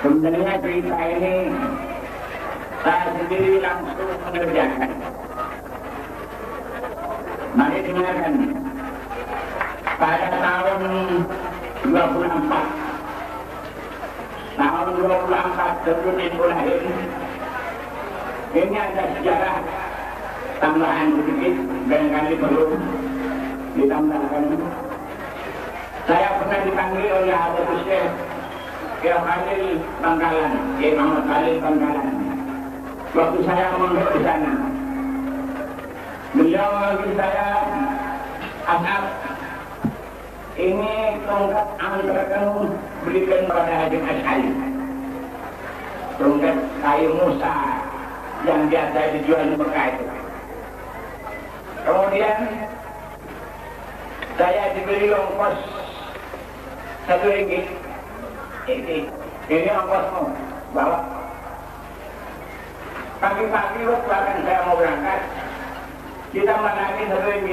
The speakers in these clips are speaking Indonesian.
Sebenarnya cerita ini saya sendiri langsung mengerjakan. Mari dengarkan. Pada tahun 24 sebelum ibu lahir, ini ada sejarah tambahan sedikit, barangkali perlu ditambahkan. Saya pernah dipanggil oleh Habib Syekh Kiai Khalil Bangkalan, Kiai Muhammad Khalil Bangkalan. Waktu saya mondok di sana, beliau memanggil saya, Ashab, ini tongkat antara kamu berikan pada Haji Asy'ari. Tongkat kayu Musa yang biasa dijual di Mekah itu. Kemudian saya diberi ongkos RM1. Ini ongkosmu, bawa. Pagi-pagi waktu akan saya mau berangkat, kita menagi RM1.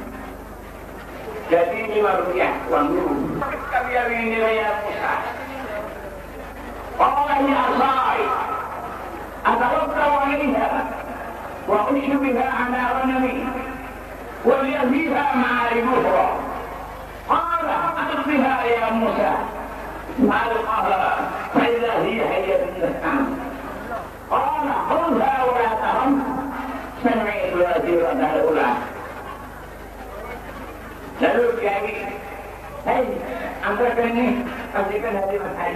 Jadi Rp5 uang dulu. Tapi yang ini nilainya Musa. Allah ya Allah. Atawakka wa alaiha wa ushbiha ala ghanami wa liha ma'arib ukhra. Qala atbiha ya Musa. Alqaha fa idha hiya hayyatun tas'am. Qala khudha wa la taham. Sami'tu wazira al-ula. Lalu Kiai, hei, antarkan ini, pastikan hati Mas Hari.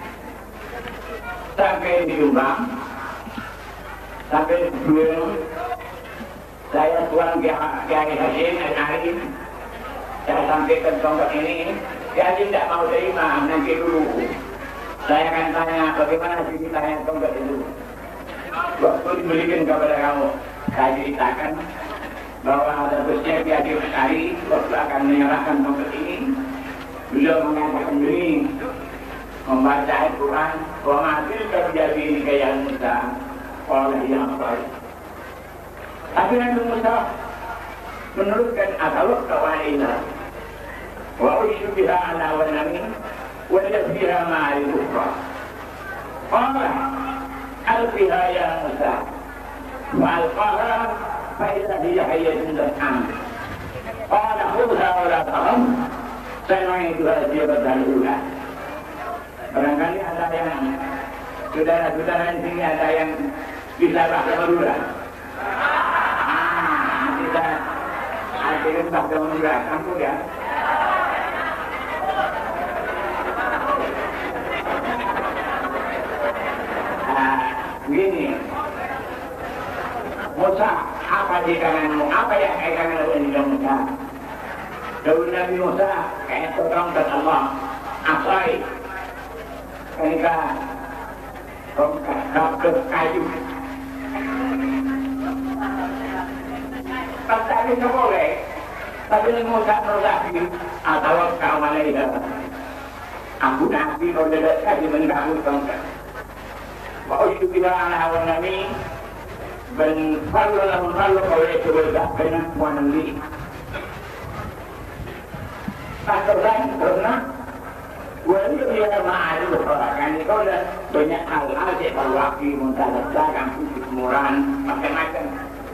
Sampai di Jombang, sampai di Buel, saya tuan Kiai Hasyim Al-Arif, saya sampaikan tongkat ini, Kiai tidak mau terima, nanti dulu. Saya akan tanya, bagaimana ceritanya tongkat itu? Waktu diberikan kepada kamu, saya ceritakan bahwa ada Syekh Kiai Hasyim waktu akan menyerahkan tongkat ini, beliau mengatakan begini, membaca Al-Quran, wa ma'atil terjadi ini kayak Musa, oleh yang baik. Tapi Nabi Musa menurutkan ataluk kawaina, wa usyubiha ala wanami, wa yasbiha ma'arif ukhra. Qala alqiha ya Musa, wa alqaha فإذا هي حية تسعى قال خذها ولا تخف سنعيدها سيرة الأولى. Barangkali ada yang saudara-saudara di sini ada yang bisa bahasa Madura. Kita akhirnya bahasa Madura, kampung ya. Begini, Musa, apa di kananmu? Apa yang kanan dengan Musa? Daun Nabi Musa kayak tolong dan Allah asai ketika tongkat kayu. Tapi tak boleh. Tapi Musa terlaki atau kawan itu. Aku Nabi kalau dekat mengganggu tongkat. Mau juga ala wanami. Ben fallo oleh keberadaan penampuan ini. Pasal karena wali dia ma'arif kan itu ada banyak hal-hal yang berwakil mentadabkan kemuran macam-macam.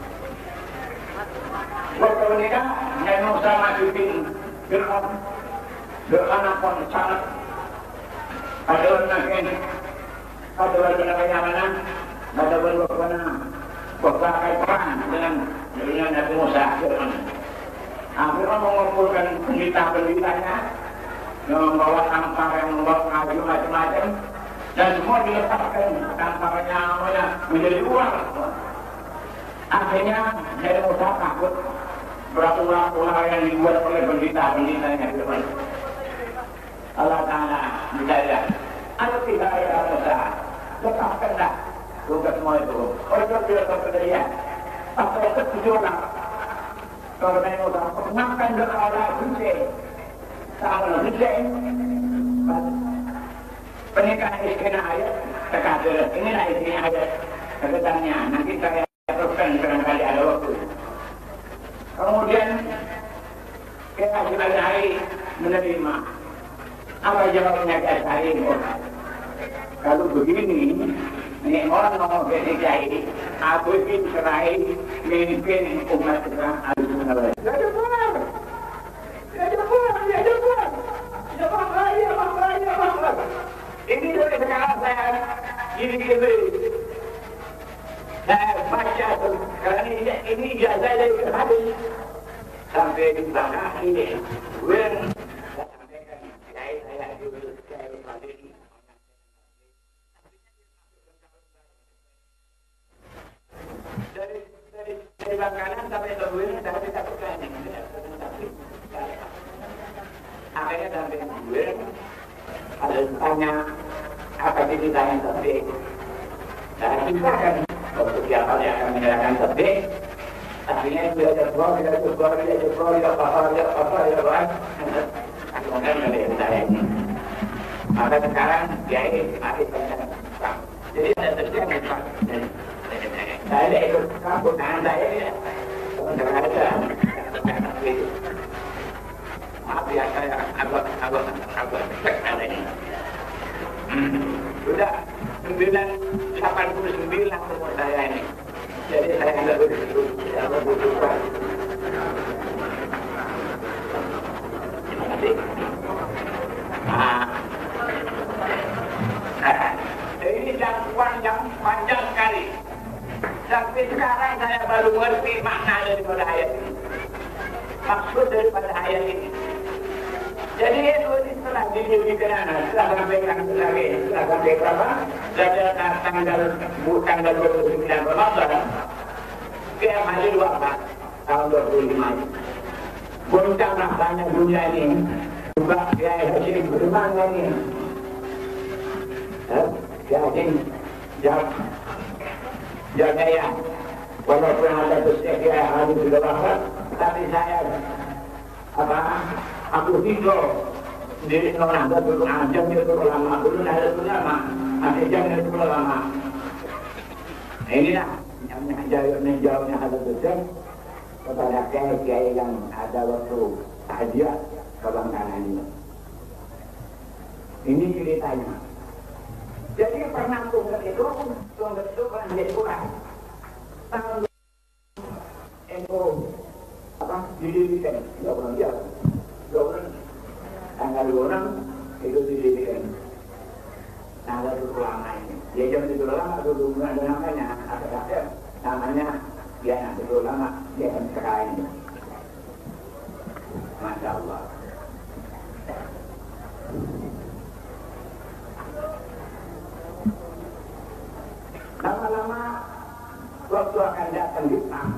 Waktu nikah Nabi Musa masukin Fir'aun apa sangat ada orang namanya mana? Ada orang berbagai perang dengan Nabi Musa. Fir'aun mengumpulkan pendeta-pendetanya yang membawa tampar, yang membawa kayu macam-macam, dan semua diletakkan tamparnya menjadi uang. Akhirnya Nabi Musa takut berulah-ulah yang dibuat oleh pendeta-pendetanya. Allah Ta'ala berkata, "Al-Qidha ya Musa, tetapkanlah tugas semua itu. Orang dia terpedaya. Apa yang tertujuan? Kalau Nabi Musa makan doa Allah Hussein, sama Hussein, pernikahan istrinya ayat, terkadang inilah istrinya ayat. Kebetulannya nanti saya teruskan barangkali ada waktu. Kemudian kita sudah hari menerima. Apa jawabnya Kiai Hasyim? kalau begini, ini orang jadi aku ingin cerai, mimpin umat Islam Al-Sunnah. Ini dari sekarang saya gini-gini. Saya baca karena ini ijazah dari hadis sampai di bawah ini. Saya sampaikan saya dulu saya hadis. Dari bangkalan sampai ke Buin saya tidak berani. Akhirnya sampai Buin ada tanya apa ditanya tapi saya ceritakan untuk siapa yang akan menyerahkan tapi akhirnya belajar keluar kemudian saya ini maka sekarang dia ini masih tentang jadi saya terjadi saya ikut kampung tangan saya ini sementara ada maaf ya saya agak sekali ini sudah 89 umur saya ini jadi saya tidak berbutuhkan terima kasih ini dakwaan yang panjang sekali sampai sekarang saya baru mengerti makna daripada ayat ini maksud daripada ayat ini. Jadi itu setelah didirikan setelah sampaikan lagi, setelah sampai berapa? Tanggal 29 Ramadan, dia masih 24 tahun 25. Goncang rasanya dunia ini, juga dia hasil bagaimana ini? Dia hasil jaya, walaupun ada bersedia hari sudah wafat, tapi saya aku hidup di nona dulu aja itu lama dulu ada lama masih jangan itu lama inilah yang jawabnya ada besar kepada kiai yang ada waktu hadiah ke Bangkalan ini ceritanya jadi pernah tunggal itu pernah jadi kurang tahun didirikan tidak pernah biasa tanggal 26 itu didirikan tanggal itu lama ini ya jam itu lama dulu ada namanya ada namanya ya nanti itu lama dia akan sekarang Masya Allah lama-lama waktu akan datang Jepang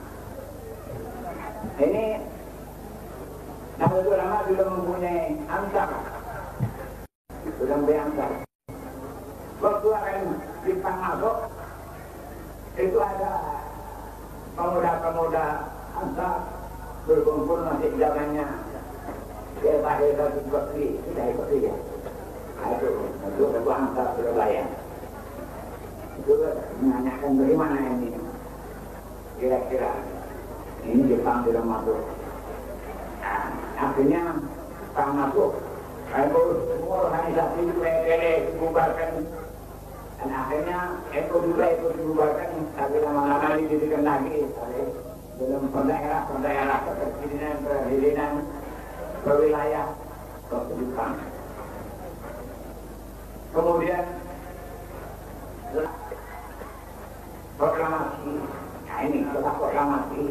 ini Nahdlatul Ulama sudah mempunyai ansar, sudah mempunyai ansar. Waktu akan Jepang masuk, itu ada pemuda-pemuda ansar berkumpul masih zamannya Hebat Bakri, sudah ikut ya. Itu ansar Surabaya. Itu menanyakan bagaimana ini, kira-kira ini Jepang sudah masuk. Akhirnya tak masuk semua organisasi dibubarkan dan akhirnya juga ikut dibubarkan tapi lama-lama didirikan lagi dalam daerah perizinan berwilayah ke Jepang kemudian proklamasi ini setelah proklamasi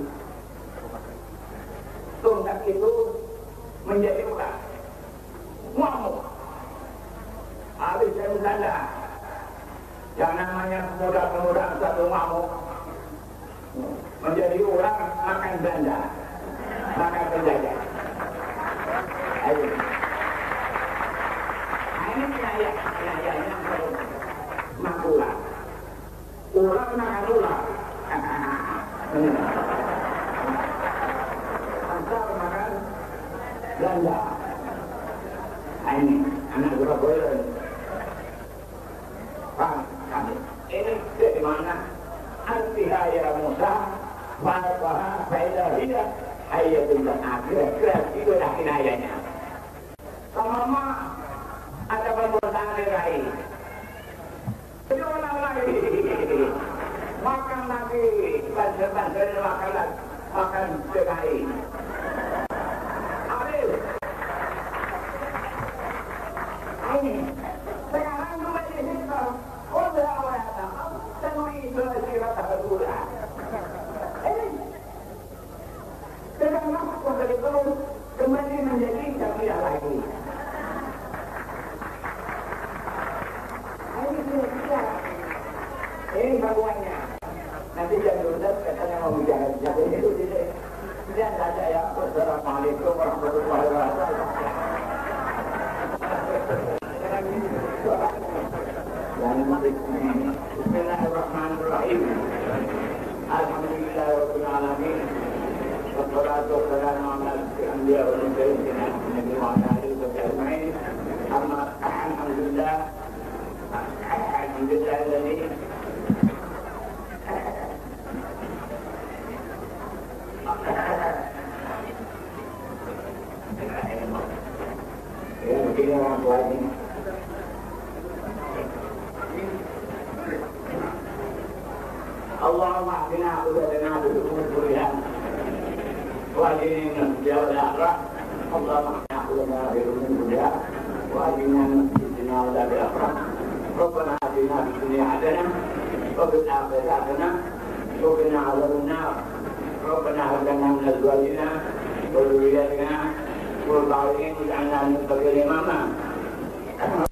tonggak itu menjadi ular ngamuk habis saya bercanda yang namanya pemuda-pemuda satu ngamuk menjadi ular makan belanda makan penjajah ayo ini penayanya makulah ular makan ular Belanda ini anak Surabaya Pak ini dari mana artiha ya Musa Bapak Faidah Hidah Hayatun dan akhirat itu dah kinayanya sama ada pemerintahan lain Jadi orang lagi makan lagi, banser-banser makan PKI. Habis. Ini sekarang juga di situ. Udah awal datang, semua itu sirat tergula. Sekarang aku kembali menjadi jamiah lagi. Ini baruannya. Nanti jam 12 katanya mau bicara itu tidak ada ya. Assalamualaikum warahmatullahi wabarakatuh. Bismillahirrahmanirrahim. Alhamdulillahirabbil alamin. Wassalatu wassalamu ala anbiya wal mursalin nabi wa ala alihi wa sahbihi. Alhamdulillah. Alhamdulillah alladzi ya begini orang tua ini. Allahumma ahdina udadana bidukun kurihan wajinin jauh dakrah. Allahumma ahdina udadana bidukun kurihan wajinin jidina udadana dakrah. Rabbana ahdina bidunia adana wabil akhir adana wabina azabun nar. Rabbana ahdina min azwajina wa dhurriyyatina qurrata a'yun waj'alna lil muttaqina imama.